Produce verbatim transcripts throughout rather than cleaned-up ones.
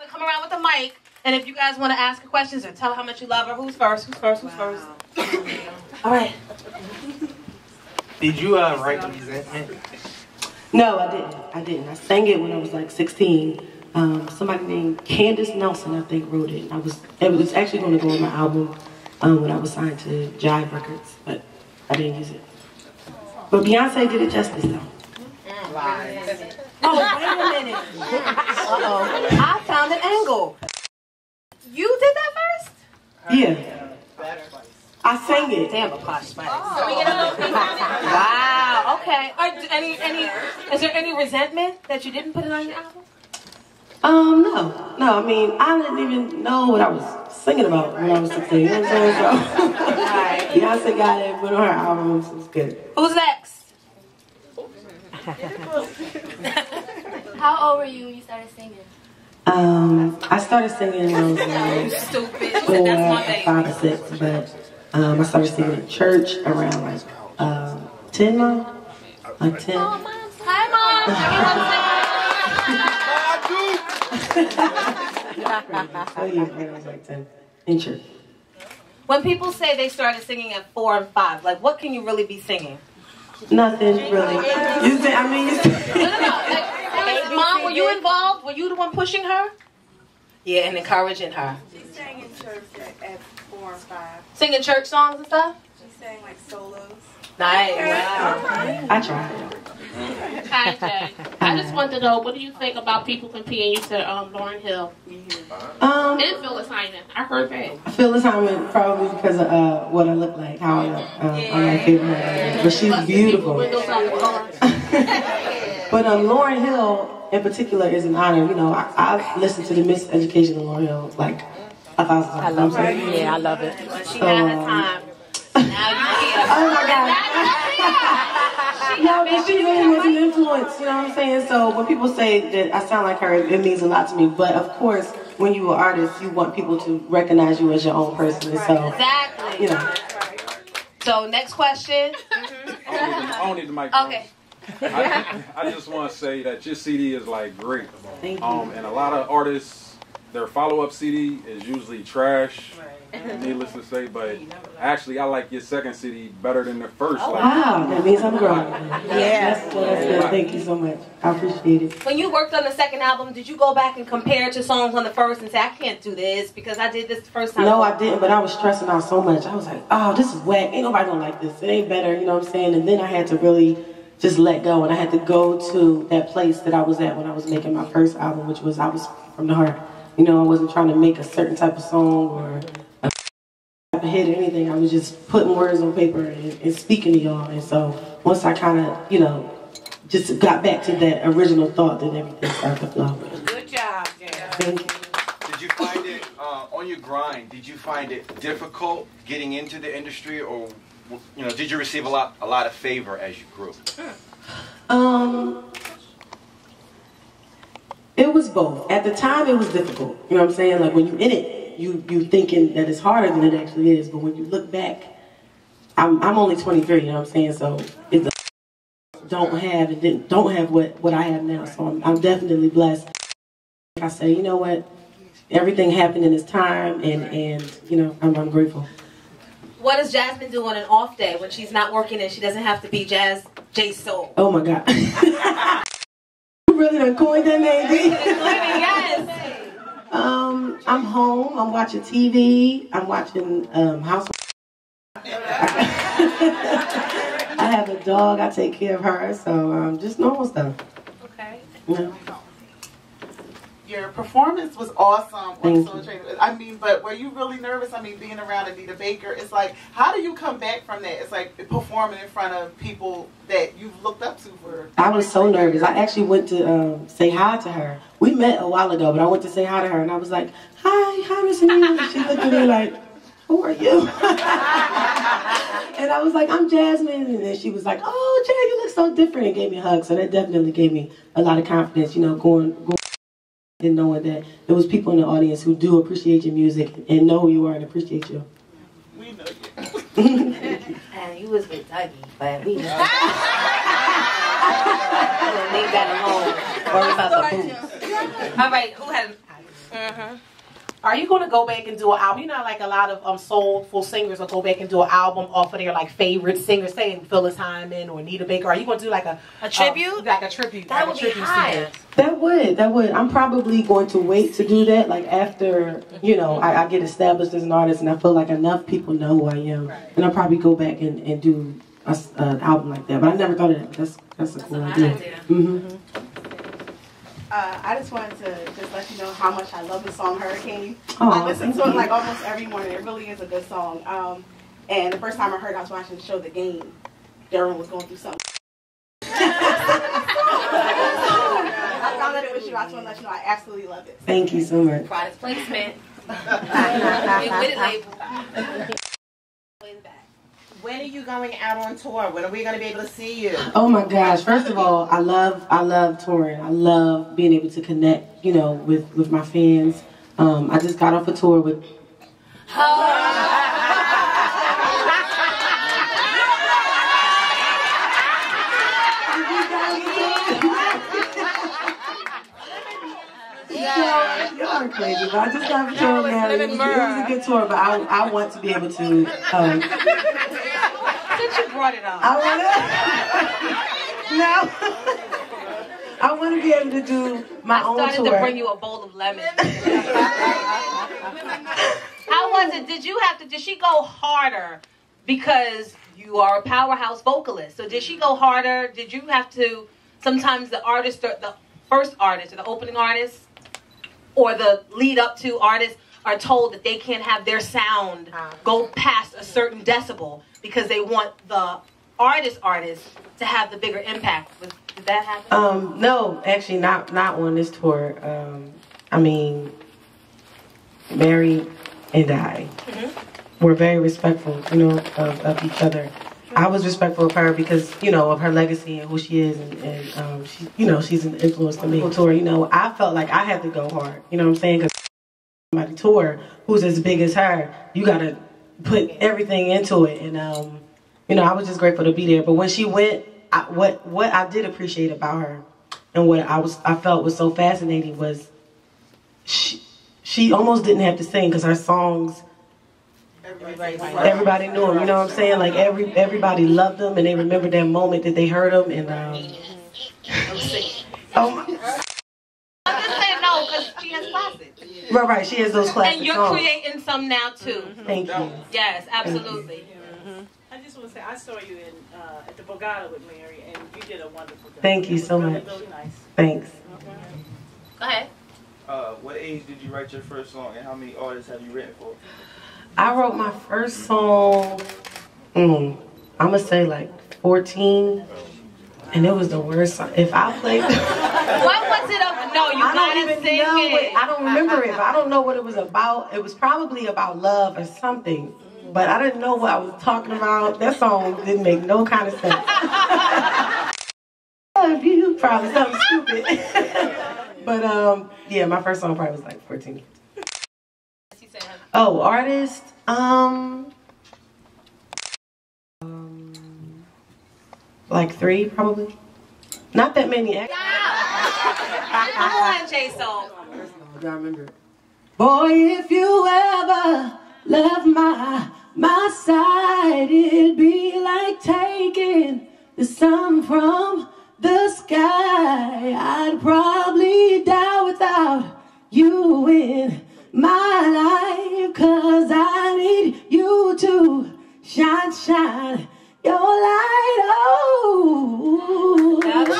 Come around with the mic, and if you guys want to ask her questions or tell how much you love her, who's first? Who's first? Who's wow. first? All right. Did you uh, write the resentment? No, I didn't. I didn't. I sang it when I was like sixteen. Um, somebody named Candace Nelson, I think, wrote it. I was. It was actually going to go on my album um, when I was signed to Jive Records, but I didn't use it. But Beyonce did it justice, though. Mm. Oh, wait a minute. Uh-oh. I found an angle. You did that first? Yeah. I sang it. Damn, a posh spice. Oh. Wow. Okay. Are, any, any, is there any resentment that you didn't put it on your album? Um, no. No, I mean, I didn't even know what I was singing about when I was sixteen. You know what I'm saying? So, right. Beyonce got it, put on her album, so it was good. Who's next? How old were you when you started singing? Um, I started singing when I was like Stupid. four, five, or six, but um, I started singing at church around like um, ten, mom, like ten. Oh, Mom. Oh yeah, when I was like ten in church. When people say they started singing at four and five, like what can you really be singing? Nothing really. You say, I mean, you say, no, no, no. Like, Mom, were you involved? Were you the one pushing her? Yeah, and encouraging her. She sang in church at, at four and five. Singing church songs and stuff? She sang like solos. Nice. Wow. I tried. Hi, Jay. I just want to know, what do you think about people comparing you to um, Lauryn Hill? Um, and Phyllis Hyman. I heard that. Phyllis Hyman, probably because of uh, what I look like, how I look. Uh, yeah. I'm my favorite her. But she's beautiful. But um, Lauryn Hill, in particular, is an honor. You know, I, I've listened to the Miseducation of Lauryn Hill like a thousand times. I love it. Yeah, I love it. She so, had her time. Now you can't. Oh my God. No, but she really was an influence, you know what I'm saying? So when people say that I sound like her, it means a lot to me. But of course, when you're an artist, you want people to recognize you as your own person. So, exactly. You know. So next question. Mm-hmm. I don't need the microphone. Okay. I, I just want to say that your C D is like great. Thank you. Um, and a lot of artists, their follow-up C D is usually trash. Needless to say, but actually, I like your second C D better than the first. Oh, like, wow, that means I'm growing. Yeah. That's, that's good. Thank you so much. I appreciate it. When you worked on the second album, did you go back and compare to songs on the first and say, I can't do this because I did this the first time? No, I didn't, but I was stressing out so much. I was like, oh, this is whack. Ain't nobody gonna like this. It ain't better, you know what I'm saying? And then I had to really just let go, and I had to go to that place that I was at when I was making my first album, which was I was from the heart. You know, I wasn't trying to make a certain type of song or a type of hit or anything. I was just putting words on paper and, and speaking to y'all. And so once I kind of, you know, just got back to that original thought, then everything started to flow. Good job, Jan. Thank you. Did you find it, uh, on your grind, did you find it difficult getting into the industry, or, you know, did you receive a lot, a lot of favor as you grew? Um... It was both. At the time, it was difficult. You know what I'm saying? Like, when you're in it, you you thinking that it's harder than it actually is. But when you look back, I'm I'm only twenty-three. You know what I'm saying? So it's a, don't have and didn't don't have what what I have now. So I'm I'm definitely blessed. I say, you know what? Everything happened in its time, and and you know I'm I'm grateful. What does Jasmine do on an off day when she's not working and she doesn't have to be Jazz J Soul? Oh my God. Really done coined that name, D? Yes. Um, I'm home. I'm watching T V. I'm watching um, House. I have a dog. I take care of her. So um, just normal stuff. Okay. Yeah. Your performance was awesome Thank on Soul Train. I mean, but were you really nervous? I mean, being around Anita Baker, it's like, how do you come back from that? It's like performing in front of people that you've looked up to for. I was so nervous. I actually went to um, say hi to her. We met a while ago, but I went to say hi to her, and I was like, hi, hi, Miss Anita. She looked at me like, who are you? And I was like, I'm Jasmine. And then she was like, oh, Jay, you look so different, and gave me a hug. So that definitely gave me a lot of confidence, you know, going, going and knowing that there was people in the audience who do appreciate your music and know who you are and appreciate you. We know you. And you was with Dougie, but we know. Leave that alone. Worry about the boots. All right, who had? Mm-hmm. Are you going to go back and do an album? You know, like a lot of um, soulful singers will go back and do an album off of their like favorite singers, saying Phyllis Hyman or Anita Baker. Are you going to do like a a tribute? Uh, like a tribute. That like would a be high. That would, that would. I'm probably going to wait to do that, like after, you know, I, I get established as an artist and I feel like enough people know who I am. Right. And I'll probably go back and, and do a, an album like that. But I never thought of that. That's, that's a that's cool a idea. idea. Mm-hmm. Uh, I just wanted to just let you know how much I love the song Hurricane. Oh, I listen to it like almost every morning. It really is a good song. Um, and the first time I heard it, I was watching the show The Game. Darren was going through something. I found that it was you. I just want to let you know I absolutely love it. Thank you so much. Product placement. With it label. When are you going out on tour? When are we going to be able to see you? Oh my gosh! First of all, I love I love touring. I love being able to connect, you know, with with my fans. Um, I just got off a tour with. Y'all are crazy, but I just got off a tour with Mary. It was, it was a good tour, but I I want to be able to. Um, Since you brought it up. I want to. No. I want to be able to do my I own started tour. to bring you a bowl of lemon. How was it? Did you have to? Did she go harder because you are a powerhouse vocalist? So did she go harder? Did you have to? Sometimes the artist, or the first artist, or the opening artist, or the lead up to artist are told that they can't have their sound go past a certain decibel because they want the artist artist to have the bigger impact. Was, did that happen? Um, no, actually, not not on this tour. Um, I mean, Mary and I mm-hmm. were very respectful, you know, of, of each other. I was respectful of her because, you know, of her legacy and who she is, and, and um, she, you know, she's an influence to me. Tour, you know, I felt like I had to go hard. You know what I'm saying? Because somebody tour who's as big as her, you gotta put everything into it. And um, you know, I was just grateful to be there. But when she went, I, what what I did appreciate about her, and what I was I felt was so fascinating was she she almost didn't have to sing because her songs. Everybody, everybody knew them, you know what I'm saying? Like every everybody loved them, and they remembered that moment that they heard them. And um, oh my. I'm just saying no, because she has classics. Right, right. She has those classic And you're songs. creating some now too. Thank you. Yes, absolutely. Mm-hmm. I just want to say I saw you in uh, at the Borgata with Mary, and you did a wonderful job. Thank you so really, much. Really nice. Thanks. Go ahead. Uh, what age did you write your first song, and how many artists have you written for? I wrote my first song, mm, I'm going to say like fourteen, and it was the worst song. If I played What was it? Up? No, you I gotta don't even sing know it. What, I don't remember it, but I don't know what it was about. It was probably about love or something, but I didn't know what I was talking about. That song didn't make no kind of sense. Love you, probably something stupid. But um, yeah, my first song probably was like fourteen. Oh, artist, um, um, like three probably. Not that many. Come on, J-Soul. I remember. Boy, if you ever left my my side, it'd be like taking the sun from the sky. I'd probably die without you in my life, 'cause I need you to shine, shine your light. Oh,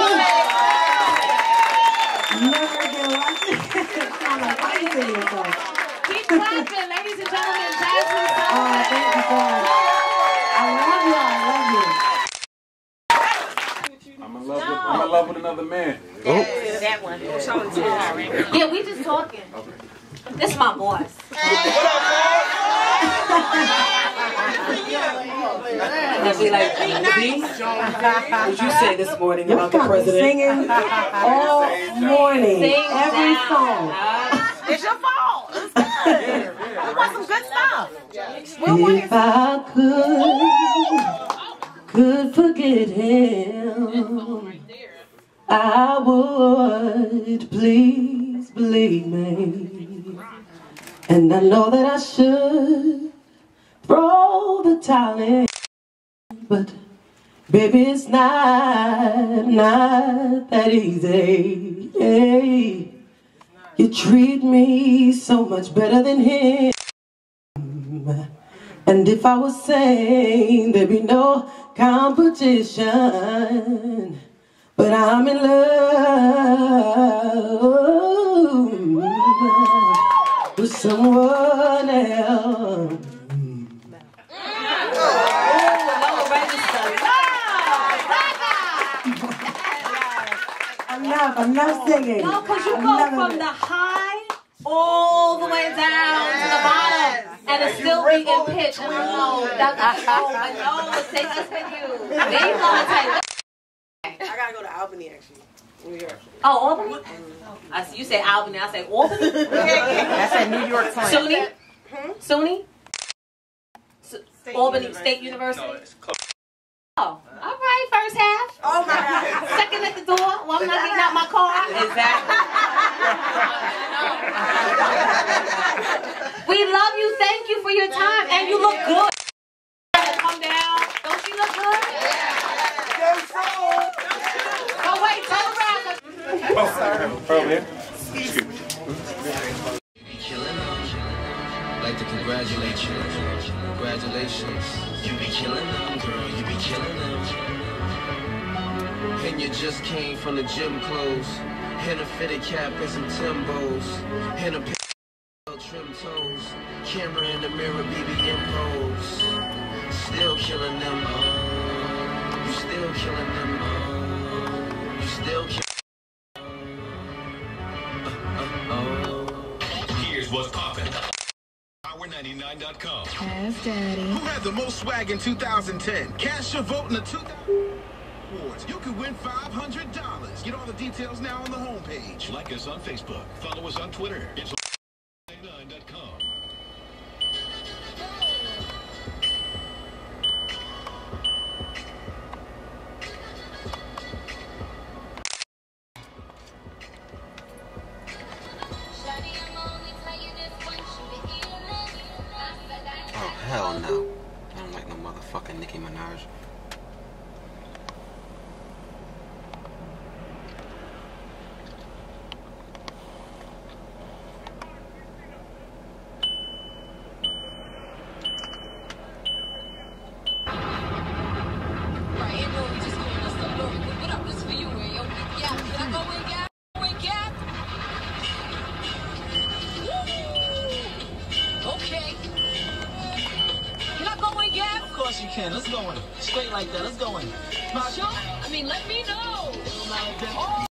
never again like this. I'm like, why you saying this song? Keep clapping, ladies and gentlemen. Jasmine. Oh, thank you so much. I love you. I love you. I'm in love with, I'm in love with another man. That, that one. Yeah, we just talking. Okay. This is my boss. I'll be like, B, what you say this morning about the president? Singing all morning, Sing every down. song. It's your fault. It's good. I want some good stuff. If I could, could forget him, I would, please believe me. And I know that I should throw the towel in, but baby, it's not, not that easy. Hey, you treat me so much better than him. And if I was sane, there'd be no competition. But I'm in love with someone else. I'm not, I'm not singing. No, because you I'm go never- from the high all the way down to the bottom. And it's still be in pitch. I know. That's I know. It takes us with you. Then you gonna take. I gotta go to Albany actually. New York. Oh, Albany? I see you say Albany. I say Albany. That's at New York time. SUNY? Hmm? SUNY? S- State Albany University. State University? No, it's close. Oh, all right. First half. Oh my God. Second at the door. Well, I'm not getting out my car. Exactly. We love you. Thank you for your time. And you look good. Come down. Don't she look good? Oh, wait. Turn around. Oh, from here. Like to congratulate you. Congratulations. You be killing them, girl. You be killing them. And you just came from the gym clothes. And a fitted cap and some Timbos. And a pair of trim toes. Camera in the mirror, B B M pose. Still killing them. Oh, you still killing them. Oh, you still killing them. Here's what's poppin'. Power ninety-nine dot com. Yes, Daddy. Who had the most swag in two thousand ten? Cast your vote in the two thousand awards. You could win five hundred dollars. Get all the details now on the homepage. Like us on Facebook. Follow us on Twitter. It's ninety-nine dot com. Oh, hell no. I don't like no motherfucking Nicki Minaj. Okay. Can I go in, Gab? Of course you can. Let's go in. Straight like that. Let's go in. Sure. I mean, let me know.